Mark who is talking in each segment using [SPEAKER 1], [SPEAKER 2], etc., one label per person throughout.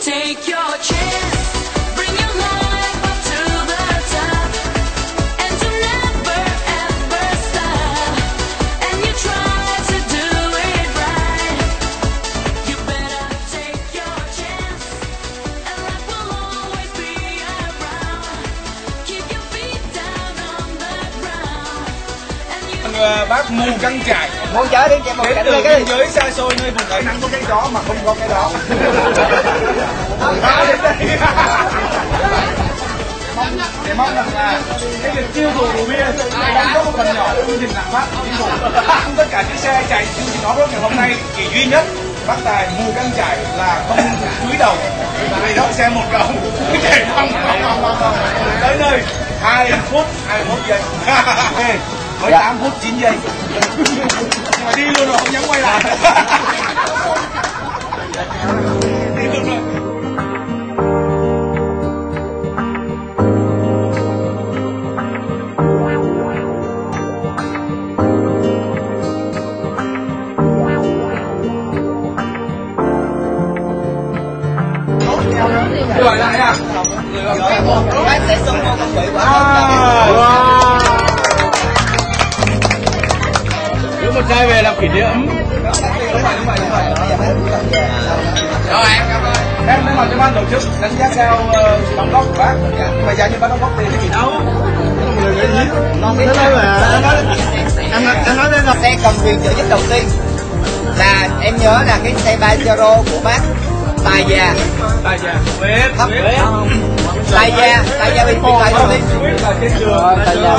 [SPEAKER 1] Bác mù căng trải
[SPEAKER 2] muốn chở đến chạy một
[SPEAKER 1] đến từ biên giới xa xôi nơi vùng ấy nắng có cái đó mà không có cái đó. Để mong rằng là cái việc tiêu thụ rượu bia đang có một phần nhỏ trong chương trình lạm phát chính phủ. Tất cả chiếc xe chạy chương trình off road ngày hôm nay chỉ duy nhất bác Tài mù căng trải là không cúi đầu, vì đó xe một cầu chạy không tới nơi 2 phút 21 giây. Với 8 phút 9 giây. Nhưng mà đi luôn rồi, không dám quay lại. Đi luôn rồi. Gọi lại à?
[SPEAKER 2] Bác sẽ xung vô công vị quá.
[SPEAKER 1] Một chai về làm kỷ niệm.
[SPEAKER 2] Rồi em cảm ơn.
[SPEAKER 1] Em thay mặt cho ban tổ chức đánh giá cao đóng góp của bác. Mà giá như bác đóng góp tiền thì đâu?
[SPEAKER 2] Con biết nói mà. Em nói đến xe cần quyền trợ giúp đầu tiên là em nhớ là cái xe Pajero của bác Tài già.
[SPEAKER 1] Tài già. Biết.
[SPEAKER 2] Tài già bị tài luôn đi.
[SPEAKER 1] Trên đường. Tài già.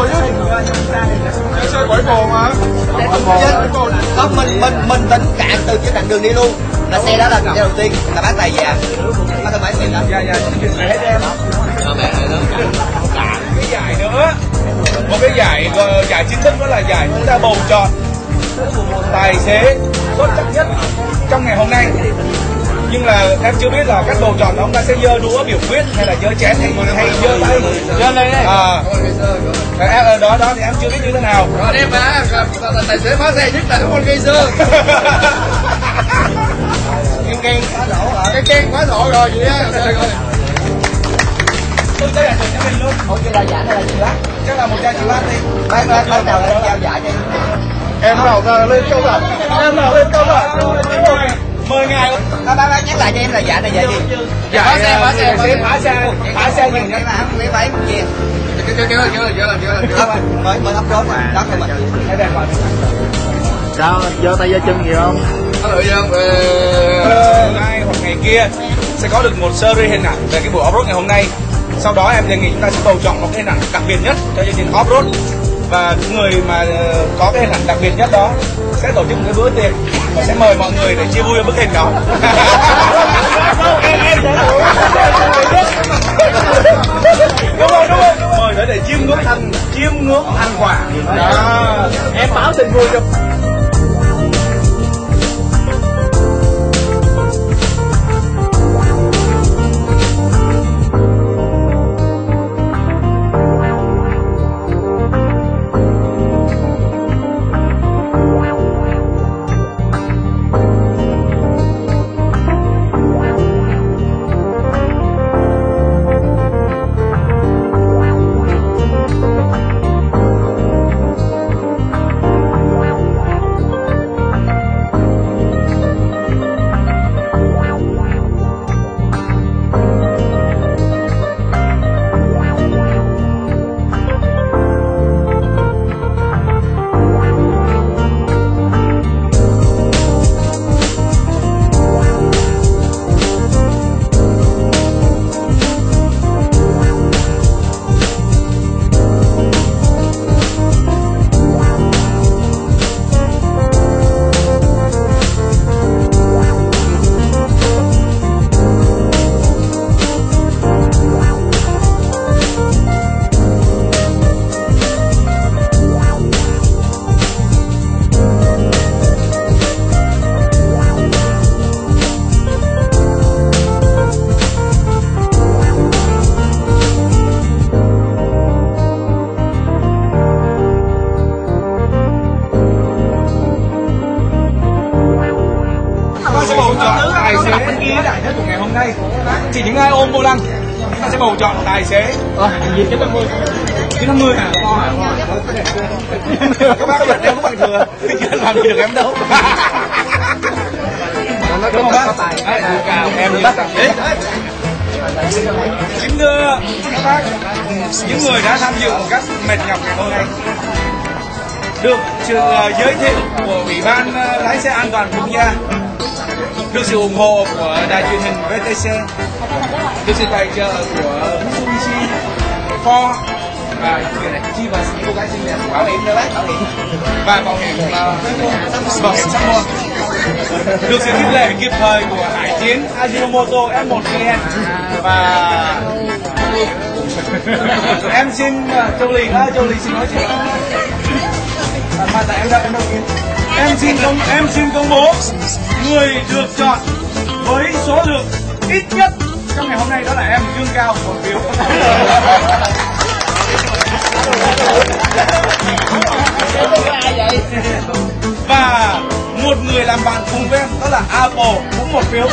[SPEAKER 1] Xe quẩy bồ mà.
[SPEAKER 2] Không, mình tính cạn từ cái đoạn đường đi luôn. Là xe đó là xe đầu tiên là bác Tài già. Bác có phải tiền đó.
[SPEAKER 1] Dạ, hết em. Cái giải nữa. Một cái giải chính thức đó là giải chúng ta bầu chọn tài xế xuất sắc nhất trong ngày hôm nay. Nhưng là em chưa biết là các bầu chọn đó ông ta sẽ giơ đũa biểu quyết hay là giơ chén hay giơ tay.
[SPEAKER 2] Giơ lên đây.
[SPEAKER 1] Đó thì em chưa biết như thế nào.
[SPEAKER 2] Em là tài xế phá xe nhất là con gây dơ. Cái khen quá độ rồi vậy á.
[SPEAKER 1] Tôi tới là trường cho mình luôn.
[SPEAKER 2] Ủa chứ là giải hay là gì bác?
[SPEAKER 1] Chắc là một chai rượu đi.
[SPEAKER 2] Bác nào lên trao giải cho
[SPEAKER 1] em nào lên câu lạc. Em nào lên câu lạc. Mời ngài.
[SPEAKER 2] Bác nhắc lại cho em là giải này giải gì?
[SPEAKER 1] Giải phá xe nhiều nhất.
[SPEAKER 2] Lấy váy một gì? Mới ấp rốt mà. Đó thôi mà.
[SPEAKER 3] Sao giơ tay giơ chân gì không?
[SPEAKER 1] Nay hoặc ngày kia sẽ có được một series hình ảnh về cái buổi off-road ngày hôm nay. Sau đó em đề nghị chúng ta sẽ bầu chọn một cái hình ảnh đặc biệt nhất cho chương trình off-road. Và người mà có cái hình ảnh đặc biệt nhất đó sẽ tổ chức một cái bữa tiệc và sẽ mời mọi người để chia vui ở bức hình đó. Đúng rồi. Mời để chiêm ngưỡng thành quả.
[SPEAKER 3] Em báo tin vui cho
[SPEAKER 1] nay chỉ những ai ôm vô lăng chúng ta sẽ bầu chọn tài xế.
[SPEAKER 3] Gì 950?
[SPEAKER 1] 950 hả? Các bác có em có bằng thừa, chứ làm gì được em đâu. Đúng không bác? Cào em như thế. Kính thưa các bác, những người đã tham dự một cách mệt nhọc ngày hôm nay, được sự giới thiệu của Ủy ban lái xe an toàn quốc gia, được sự ủng hộ của đài truyền hình VTC, được sự tài trợ của Mitsubishi, Ford và chi và cô gái xinh đẹp bảo hiểm nữa bác, và bảo hiểm sắp mua, được sự khích lệ kịp thời của Hải Chiến, Ajinomoto, F1 VN và em xin Châu Lì xin nói chuyện. Mà tại em đâu em xin công bố người được chọn với số lượng ít nhất trong ngày hôm nay, đó là em Dương Cao, 1 phiếu. Và một người làm bạn cùng với em, đó là Apple, cũng 1 phiếu.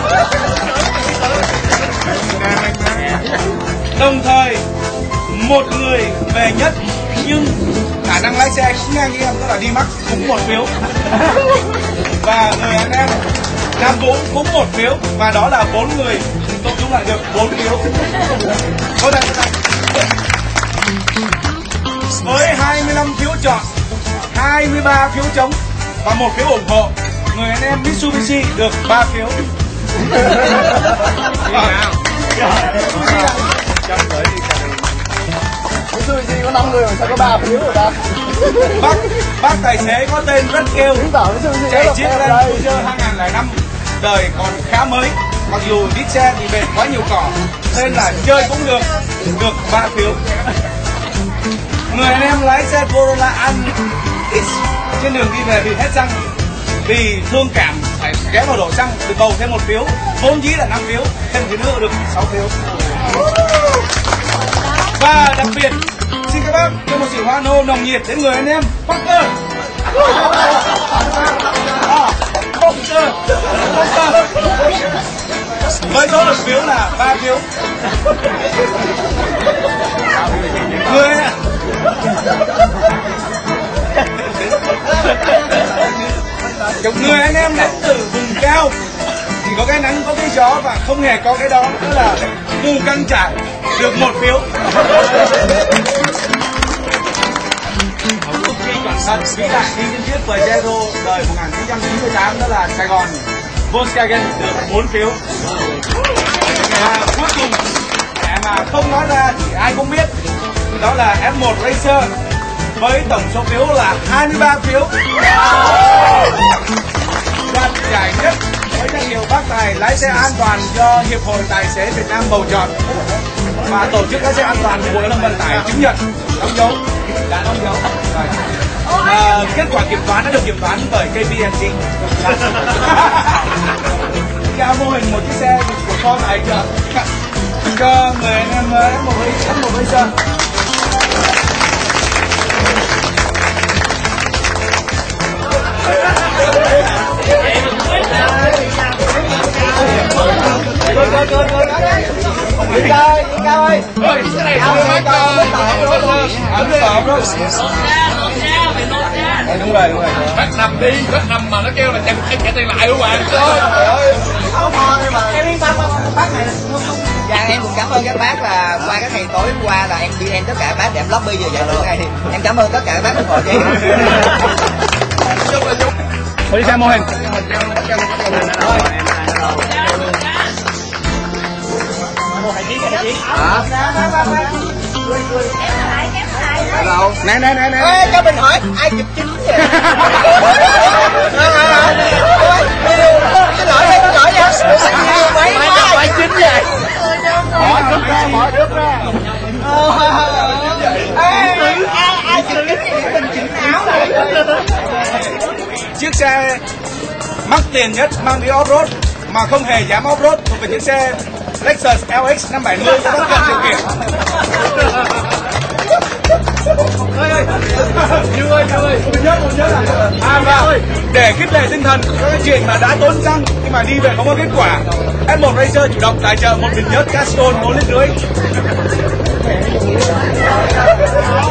[SPEAKER 1] Đồng thời một người về nhất nhưng khả năng lái xe cũng ngang như em, đó là Đi Max, cũng 1 phiếu. Và người anh em Nam Vũ cũng 1 phiếu. Và đó là 4 người cộng chung lại được 4 phiếu. Thôi đây. Với 25 phiếu chọn, 23 phiếu trống và 1 phiếu ủng hộ, người anh em Mitsubishi được 3 phiếu.
[SPEAKER 3] Mitsubishi có 5 người mà sao có 3 phiếu rồi ta?
[SPEAKER 1] Bác tài xế có tên rất kêu, chạy chiếc Land Cruiser 2005, đời còn khá mới, mặc dù đi xe thì bền quá nhiều cỏ, nên là chơi cũng được 3 phiếu. Người anh em lái xe Corolla Altis trên đường đi về bị hết xăng, vì thương cảm phải ghé vào đổ xăng, được bầu thêm 1 phiếu, vốn dĩ là 5 phiếu, thêm phiếu nữa được 6 phiếu. Và đặc biệt xin các bác cho một sự hoan hô nồng nhiệt đến người anh em Parker. Với số lượng phiếu là 3 phiếu. Người anh em đến từ vùng cao thì có cái nắng, có cái gió và không hề có cái đó, đó là Mù Căng Chải, được 1 phiếu. Thật vĩ đại đi trên chiếc Pajero đời 1998, đó là Sài Gòn Volkswagen, được 4 phiếu. Và cuối cùng để mà không nói ra thì ai cũng biết, đó là F1 Racer với tổng số phiếu là 23 phiếu. Đoạt giải nhất với danh hiệu bác tài lái xe an toàn do Hiệp hội Tài xế Việt Nam bầu chọn, và tổ chức lái xe an toàn của Bộ Giao thông Vận tải chứng nhận, đóng dấu, đã đóng dấu. Kết quả kiểm toán đã được kiểm toán bởi KPMG. Giao mô hình một chiếc xe của con tài trợ cho người anh em F1 Racer.
[SPEAKER 3] Yên Cao ơi.
[SPEAKER 1] Đúng rồi.
[SPEAKER 4] Bác nằm đi, bác nằm mà nó kêu là em trả tiền lại luôn bạn.
[SPEAKER 2] Em yên tâm bác này. Dạ em cũng cảm ơn các bác là qua các ngày tối qua là em đi em tất cả bác để em lobby giờ giải thưởng này. Em cảm ơn tất cả các bác ủng hộ cho em.
[SPEAKER 1] Thôi đi xem mô hình. Nè.
[SPEAKER 2] Ê, cho mình hỏi ai chụp chính vậy? Xin lỗi nha.
[SPEAKER 3] Phải chính vậy. Bỏ trước ra.
[SPEAKER 2] Ai chụp chính thì mình chỉnh áo lại.
[SPEAKER 1] Chiếc xe mắc tiền nhất mang đi off-road mà không hề dám off-road thuộc về chiếc xe Lexus LX 570 có tất cả điều kiện. Dương ơi, một nhớ là và để khích lệ tinh thần các anh chị mà đã tốn xăng nhưng mà đi về không có kết quả, F1 Racer chủ động tài trợ một bình nhớt Castrol 1,5 lít.